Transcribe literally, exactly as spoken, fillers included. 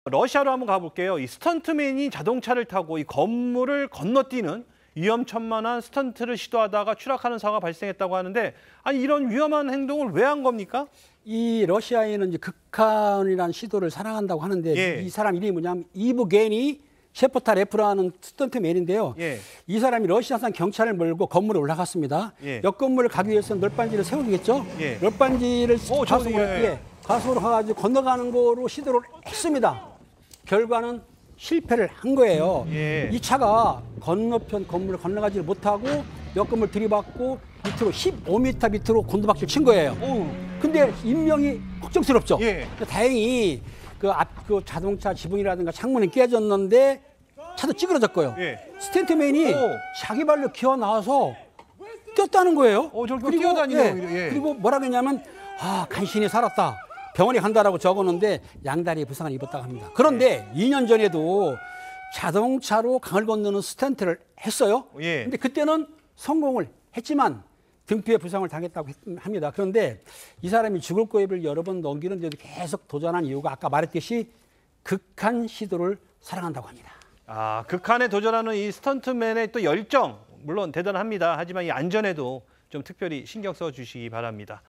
러시아로 한번 가볼게요. 이 스턴트맨이 자동차를 타고 이 건물을 건너뛰는 위험천만한 스턴트를 시도하다가 추락하는 사고가 발생했다고 하는데, 아니 이런 위험한 행동을 왜 한 겁니까? 이 러시아에는 이제 극한이라는 시도를 사랑한다고 하는데 예. 이 사람 이름이 뭐냐면 이브게니 셰포타레프라는 스턴트맨인데요. 예. 이 사람이 러시아산 경찰을 몰고 건물에 올라갔습니다. 예. 옆 건물을 가기 위해서는 널빤지를 세우겠죠. 예. 널빤지를 오, 저, 가속으로, 예. 예, 가속으로 가가지고 건너가는 거로 시도를 했습니다. 결과는 실패를 한 거예요. 예. 이 차가 건너편 건물을 건너가지 못하고 옆 건물 들이받고 밑으로 십오 미터 밑으로 곤두박질 친 거예요. 오. 근데 인명이 걱정스럽죠. 예. 다행히 그 앞 그 자동차 지붕이라든가 창문이 깨졌는데 차도 찌그러졌고요. 예. 스탠트맨이 오. 자기 발로 기어 나와서 뛰었다는 거예요. 어, 저렇게 뛰어다니네요, 오히려. 예. 그리고 뭐라 그랬냐면 아 간신히 살았다. 병원에 간다라고 적었는데 양다리에 부상을 입었다고 합니다. 그런데 네. 이 년 전에도 자동차로 강을 건너는 스턴트를 했어요. 예. 근데 그때는 성공을 했지만 등뼈에 부상을 당했다고 합니다. 그런데 이 사람이 죽을 고비를 여러 번 넘기는데도 계속 도전한 이유가 아까 말했듯이 극한 시도를 사랑한다고 합니다. 아, 극한에 도전하는 이 스턴트맨의 또 열정, 물론 대단합니다. 하지만 이 안전에도 좀 특별히 신경 써 주시기 바랍니다.